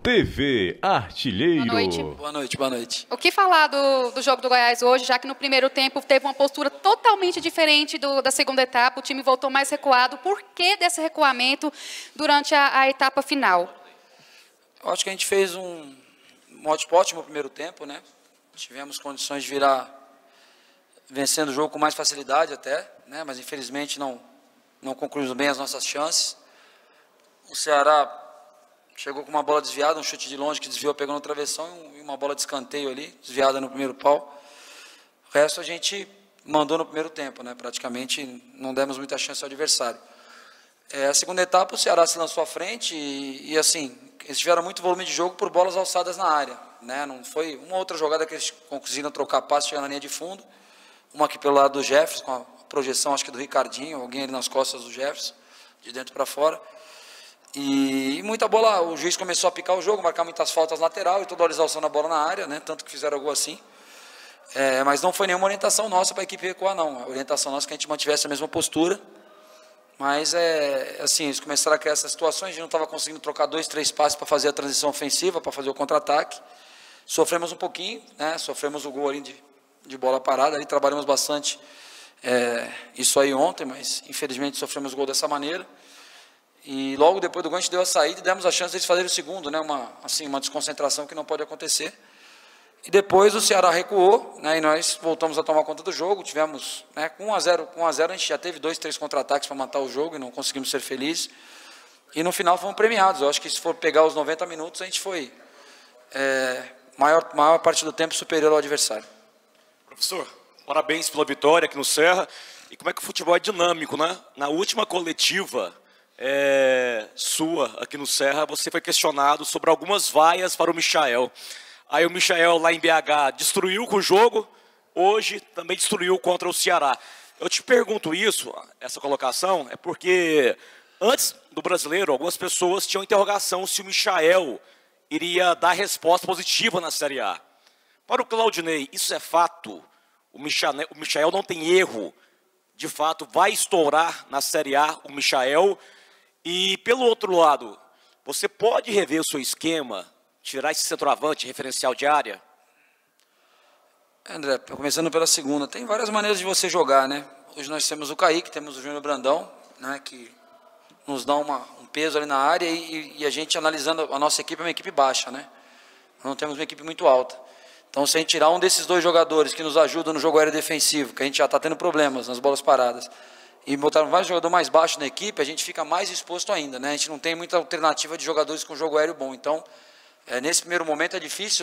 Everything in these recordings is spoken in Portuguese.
TV Artilheiro. Boa noite. Boa noite, boa noite. O que falar do jogo do Goiás hoje, já que no primeiro tempo teve uma postura totalmente diferente da segunda etapa, o time voltou mais recuado. Por que desse recuamento durante a etapa final? Eu acho que a gente fez um ótimo primeiro tempo, né? Tivemos condições de virar vencendo o jogo com mais facilidade até, né? Mas infelizmente não concluímos bem as nossas chances. O Ceará chegou com uma bola desviada, um chute de longe que desviou, pegou no travessão e uma bola de escanteio ali, desviada no primeiro pau. O resto a gente mandou no primeiro tempo, né? Praticamente não demos muita chance ao adversário. A segunda etapa o Ceará se lançou à frente e assim, eles tiveram muito volume de jogo por bolas alçadas na área, né? Não foi uma outra jogada que eles conseguiram trocar passe, chegar na linha de fundo, uma aqui pelo lado do Jefferson, com a projeção acho que do Ricardinho, alguém ali nas costas do Jefferson, de dentro para fora. E muita bola, o juiz começou a picar o jogo, marcar muitas faltas lateral e toda a horização na bola na área, né? Tanto que fizeram gol assim. Mas não foi nenhuma orientação nossa para a equipe recuar, não. A orientação nossa é que a gente mantivesse a mesma postura. Mas, assim, eles começaram a criar essas situações, a gente não estava conseguindo trocar 2, 3 passes para fazer a transição ofensiva, para fazer o contra-ataque. Sofremos um pouquinho, né? Sofremos o gol ali de bola parada, ali trabalhamos bastante isso aí ontem, mas infelizmente sofremos o gol dessa maneira. E logo depois do gol a gente deu a saída e demos a chance deles fazerem o segundo, né? Uma desconcentração que não pode acontecer. E depois o Ceará recuou, né? E nós voltamos a tomar conta do jogo. Tivemos, né? Com 1 a 0 a gente já teve 2, 3 contra-ataques para matar o jogo e não conseguimos ser felizes. E no final fomos premiados. Eu acho que se for pegar os 90 minutos, a gente foi maior parte do tempo superior ao adversário. Professor, parabéns pela vitória aqui no Serra. E como é que o futebol é dinâmico, né? Na última coletiva sua aqui no Serra, você foi questionado sobre algumas vaias para o Michael. Aí o Michael lá em BH destruiu com o jogo, hoje também destruiu contra o Ceará. Eu te pergunto isso, essa colocação, é porque antes do Brasileiro, algumas pessoas tinham interrogação se o Michael iria dar resposta positiva na Série A. Para o Claudinei, isso é fato? O Michael não tem erro, de fato vai estourar na Série A o Michael. E pelo outro lado, você pode rever o seu esquema, tirar esse centroavante referencial de área? André, começando pela segunda, tem várias maneiras de você jogar, né? Hoje nós temos o Kaique, temos o Júnior Brandão, né, que nos dá um peso ali na área e a gente analisando a nossa equipe é uma equipe baixa, né? Não temos uma equipe muito alta. Então, se a gente tirar um desses dois jogadores que nos ajudam no jogo aéreo defensivo, que a gente já está tendo problemas nas bolas paradas, e botar um jogador mais baixo na equipe, a gente fica mais exposto ainda, né? A gente não tem muita alternativa de jogadores com jogo aéreo bom. Então, nesse primeiro momento é difícil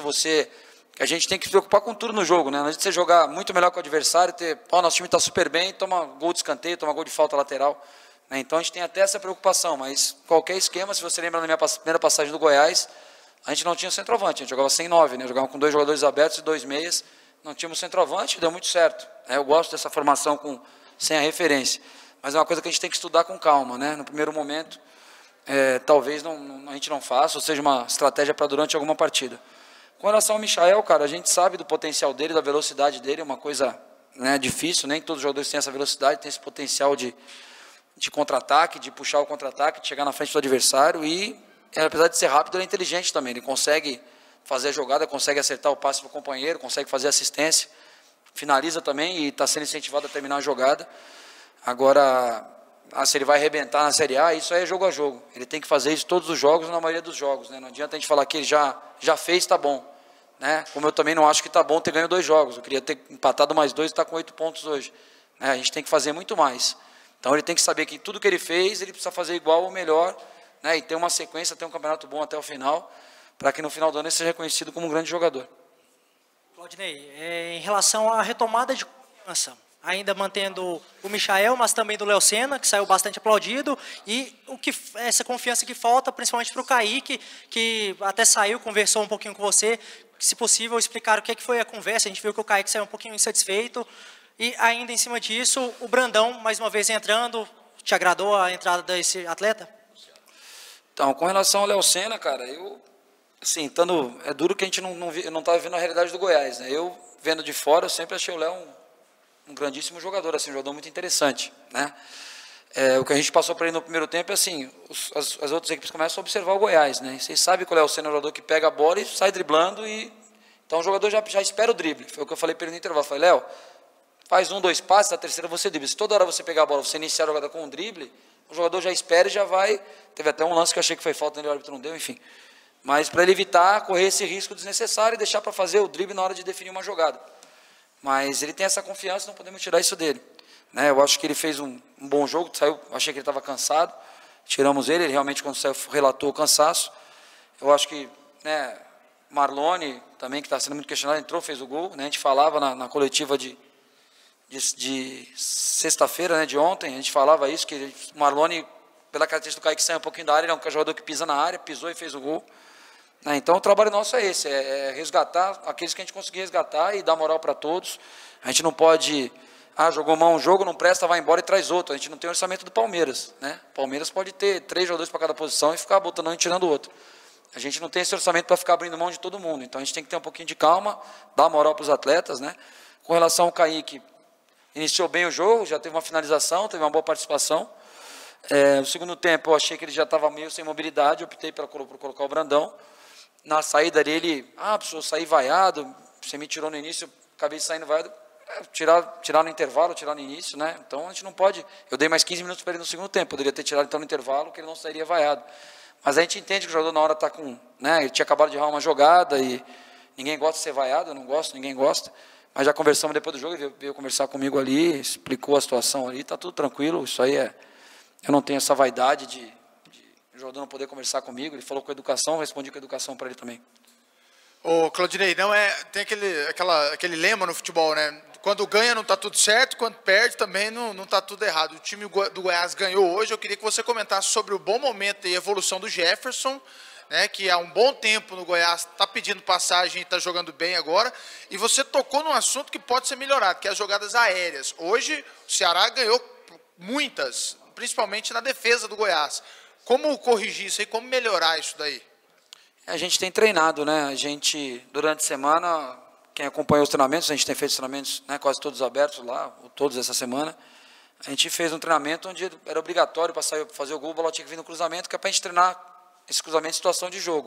a gente tem que se preocupar com tudo no jogo, né? Não adianta você jogar muito melhor que o adversário, nosso time está super bem, toma gol de escanteio, toma gol de falta lateral, né? Então a gente tem até essa preocupação, mas qualquer esquema, se você lembra na minha primeira passagem do Goiás, a gente não tinha centroavante, a gente jogava sem 9, né? Jogava com 2 jogadores abertos e 2 meias, não tínhamos centroavante, deu muito certo. Eu gosto dessa formação sem a referência, mas é uma coisa que a gente tem que estudar com calma, né? No primeiro momento, talvez a gente não faça, ou seja, uma estratégia para durante alguma partida. Com relação ao Michael, cara, a gente sabe do potencial dele, da velocidade dele, é uma coisa, né, difícil, nem todos os jogadores têm essa velocidade, tem esse potencial de contra-ataque, de puxar o contra-ataque, de chegar na frente do adversário e, apesar de ser rápido, ele é inteligente também, ele consegue fazer a jogada, consegue acertar o passe para o companheiro, consegue fazer assistência, finaliza também e está sendo incentivado a terminar a jogada. Agora, se ele vai arrebentar na Série A, isso aí é jogo a jogo. Ele tem que fazer isso todos os jogos, na maioria dos jogos, né? Não adianta a gente falar que ele já fez, está bom, né? Como eu também não acho que está bom ter ganho 2 jogos. Eu queria ter empatado mais 2 e está com 8 pontos hoje, né? A gente tem que fazer muito mais. Então ele tem que saber que tudo que ele fez, ele precisa fazer igual ou melhor, né? E ter uma sequência, ter um campeonato bom até o final, para que no final do ano ele seja reconhecido como um grande jogador. Claudinei, em relação à retomada de confiança, ainda mantendo o Michael, mas também do Léo Senna, que saiu bastante aplaudido, e essa confiança que falta, principalmente para o Kaique, que até saiu, conversou um pouquinho com você, se possível, explicar o que foi a conversa. A gente viu que o Kaique saiu um pouquinho insatisfeito, e ainda em cima disso, o Brandão, mais uma vez entrando, te agradou a entrada desse atleta? Então, com relação ao Léo Senna, cara, assim, é duro que a gente não estava vendo a realidade do Goiás, né? Eu, vendo de fora, eu sempre achei o Léo um grandíssimo jogador, assim, um jogador muito interessante, né? O que a gente passou para ele no primeiro tempo é assim, as outras equipes começam a observar o Goiás, né? Vocês sabem qual é o jogador que pega a bola e sai driblando, então o jogador já espera o drible. Foi o que eu falei para ele no intervalo. Eu falei, Léo, faz 1, 2 passes, na terceira você dribla. Se toda hora você pegar a bola, você iniciar a jogada com um drible, o jogador já espera e já vai. Teve até um lance que eu achei que foi falta, o árbitro não deu, enfim. Mas para ele evitar correr esse risco desnecessário e deixar para fazer o drible na hora de definir uma jogada. Mas ele tem essa confiança, não podemos tirar isso dele. Né? Eu acho que ele fez um bom jogo, saiu, achei que ele estava cansado, tiramos ele realmente quando saiu relatou o cansaço. Eu acho que, né, Marlone, também que está sendo muito questionado, entrou, fez o gol. Né? A gente falava na coletiva de sexta-feira, né, de ontem, a gente falava isso, que o Marlone, pela característica do Kaique, sai um pouquinho da área, ele é um jogador que pisa na área, pisou e fez o gol. Né? Então o trabalho nosso é esse, é resgatar aqueles que a gente conseguir resgatar e dar moral para todos. A gente não pode... jogou mal um jogo, não presta, vai embora e traz outro. A gente não tem orçamento do Palmeiras. Né? O Palmeiras pode ter 3 jogadores para cada posição e ficar botando um e tirando o outro. A gente não tem esse orçamento para ficar abrindo mão de todo mundo. Então a gente tem que ter um pouquinho de calma, dar moral para os atletas. Né? Com relação ao Kaique, iniciou bem o jogo, já teve uma finalização, teve uma boa participação. No segundo tempo eu achei que ele já estava meio sem mobilidade, eu optei por colocar o Brandão. Na saída dele, precisou sair vaiado, você me tirou no início, eu acabei saindo vaiado. Tirar no intervalo, tirar no início, né? Então a gente não pode. Eu dei mais 15 minutos para ele no segundo tempo, poderia ter tirado então no intervalo, que ele não sairia vaiado. Mas a gente entende que o jogador na hora está com. Né? Ele tinha acabado de errar uma jogada e ninguém gosta de ser vaiado, eu não gosto, ninguém gosta. Mas já conversamos depois do jogo, ele veio conversar comigo ali, explicou a situação ali, está tudo tranquilo. Isso aí eu não tenho essa vaidade de o jogador não poder conversar comigo. Ele falou com a educação, respondi com a educação para ele também. Ô, Claudinei, tem aquele lema no futebol, né? Quando ganha não está tudo certo, quando perde também não está tudo errado. O time do Goiás ganhou hoje, eu queria que você comentasse sobre o bom momento e evolução do Jefferson, né, que há um bom tempo no Goiás está pedindo passagem e está jogando bem agora, e você tocou num assunto que pode ser melhorado, que é as jogadas aéreas. Hoje o Ceará ganhou muitas, principalmente na defesa do Goiás. Como corrigir isso aí, como melhorar isso daí? A gente tem treinado, né? A gente, durante a semana, quem acompanhou os treinamentos, a gente tem feito treinamentos, né, quase todos abertos lá, todos essa semana. A gente fez um treinamento onde era obrigatório para sair fazer o gol, a bola tinha que vir no cruzamento, que é para a gente treinar esse cruzamento em situação de jogo.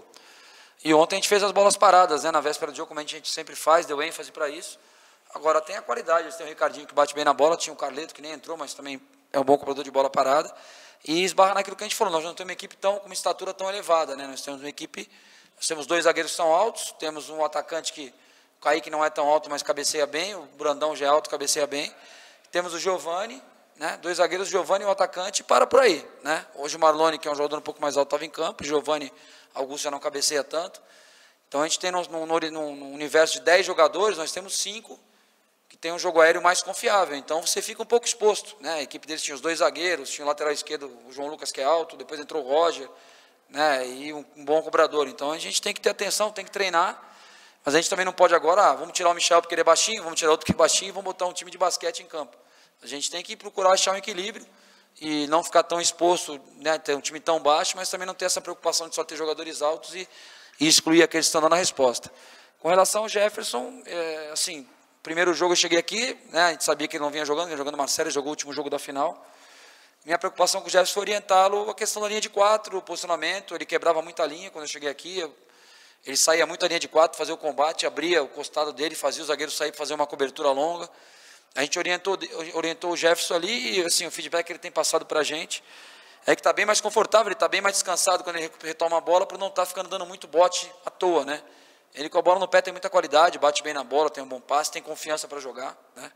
E ontem a gente fez as bolas paradas, né, na véspera do jogo, como a gente sempre faz, deu ênfase para isso. Agora tem a qualidade, eles têm o Ricardinho que bate bem na bola, tinha o Carleto que nem entrou, mas também é um bom cobrador de bola parada. E esbarra naquilo que a gente falou, nós não temos uma equipe com uma estatura tão elevada, né? Nós temos uma equipe, nós temos 2 zagueiros que são altos, temos um atacante que, o Kaique não é tão alto, mas cabeceia bem, o Brandão já é alto, cabeceia bem. Temos o Giovani, né? 2 zagueiros, o Giovani e um atacante, e para por aí, né? Hoje o Marlone, que é um jogador um pouco mais alto, estava em campo, o Giovani, Augusto já não cabeceia tanto. Então a gente tem no universo de 10 jogadores, nós temos 5 que tem um jogo aéreo mais confiável, então você fica um pouco exposto, né? A equipe deles tinha os 2 zagueiros, tinha o lateral esquerdo, o João Lucas, que é alto, depois entrou o Roger, né? E um bom cobrador. Então a gente tem que ter atenção, tem que treinar, mas a gente também não pode agora, vamos tirar o Michel porque ele é baixinho, vamos tirar outro que é baixinho e vamos botar um time de basquete em campo. A gente tem que procurar achar um equilíbrio e não ficar tão exposto, né? Ter um time tão baixo, mas também não ter essa preocupação de só ter jogadores altos e excluir aqueles que estão dando a resposta. Com relação ao Jefferson, assim, primeiro jogo eu cheguei aqui, né, a gente sabia que ele não vinha jogando Marcelo, jogou o último jogo da final. Minha preocupação com o Jefferson foi orientá-lo a questão da linha de 4, o posicionamento, ele quebrava muita linha quando eu cheguei aqui, ele saía muito da linha de 4, fazia o combate, abria o costado dele, fazia o zagueiro sair para fazer uma cobertura longa. A gente orientou o Jefferson ali e assim, o feedback que ele tem passado para a gente é que está bem mais confortável, ele está bem mais descansado quando ele retoma a bola, para não estar ficando dando muito bote à toa, né? Ele com a bola no pé tem muita qualidade, bate bem na bola, tem um bom passe, tem confiança para jogar, né?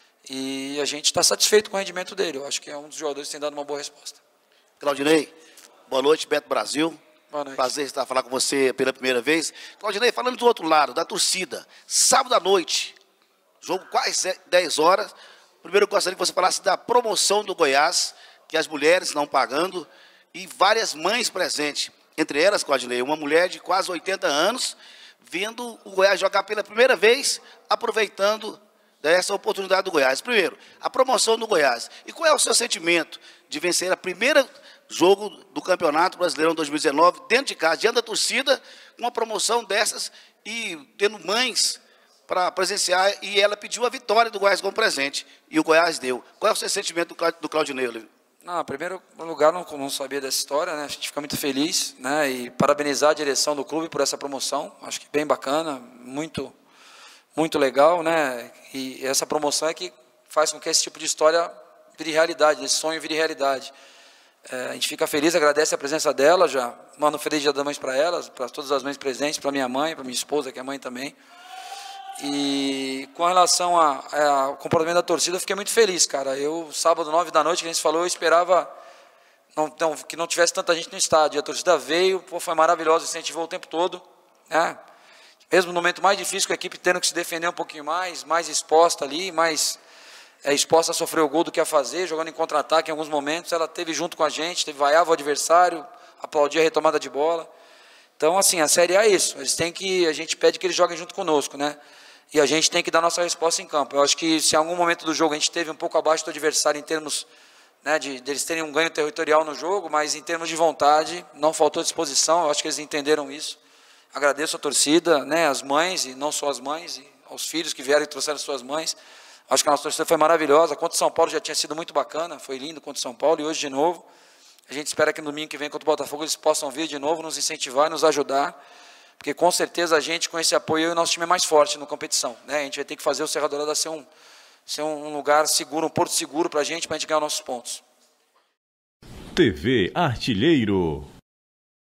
E a gente está satisfeito com o rendimento dele. Eu acho que é um dos jogadores que tem dado uma boa resposta. Claudinei, boa noite, Beto Brasil. Boa noite. Prazer estar falando com você pela primeira vez. Claudinei, falando do outro lado, da torcida, sábado à noite, jogo quase 10 horas. Primeiro eu gostaria que você falasse da promoção do Goiás, que as mulheres estão pagando, e várias mães presentes. Entre elas, Claudinei, uma mulher de quase 80 anos, vendo o Goiás jogar pela primeira vez, aproveitando dessa oportunidade do Goiás. Primeiro, a promoção do Goiás. E qual é o seu sentimento de vencer a primeira jogo do Campeonato Brasileiro 2019, dentro de casa, diante da torcida, uma promoção dessas e tendo mães para presenciar, e ela pediu a vitória do Goiás como presente, e o Goiás deu. Qual é o seu sentimento do Claudinei? Não, em primeiro lugar, não sabia dessa história, né? A gente fica muito feliz, né? E parabenizar a direção do clube por essa promoção. Acho que bem bacana, muito legal, né? E essa promoção é que faz com que esse tipo de história vire realidade, esse sonho vire realidade. A gente fica feliz, agradece a presença dela, já mando um feliz Dia das Mães para elas, para todas as mães presentes, para minha mãe, para minha esposa, que é mãe também. E com relação ao comportamento da torcida, eu fiquei muito feliz, cara. Eu, sábado, 9 da noite, que a gente falou, eu esperava que não tivesse tanta gente no estádio. A torcida veio, pô, foi maravilhosa, incentivou o tempo todo, né? Mesmo no momento mais difícil, com a equipe tendo que se defender um pouquinho mais exposta ali, mais exposta a sofrer o gol do que a fazer, jogando em contra-ataque em alguns momentos. Ela esteve junto com a gente, vaiava o adversário, aplaudia a retomada de bola. Então, assim, a Série A é isso. A gente pede que eles joguem junto conosco, né? E a gente tem que dar nossa resposta em campo. Eu acho que se em algum momento do jogo a gente esteve um pouco abaixo do adversário em termos, né, de eles terem um ganho territorial no jogo, mas em termos de vontade, não faltou disposição. Eu acho que eles entenderam isso. Agradeço a torcida, né, as mães, e não só as mães, e aos filhos que vieram e trouxeram suas mães. Acho que a nossa torcida foi maravilhosa. Contra o São Paulo já tinha sido muito bacana, foi lindo contra o São Paulo, e hoje de novo. A gente espera que no domingo que vem contra o Botafogo eles possam vir de novo, nos incentivar e nos ajudar. Porque com certeza a gente, com esse apoio, o nosso time é mais forte na competição, né? A gente vai ter que fazer o Serra Dourada ser um lugar seguro, um porto seguro para a gente ganhar nossos pontos. TV Artilheiro.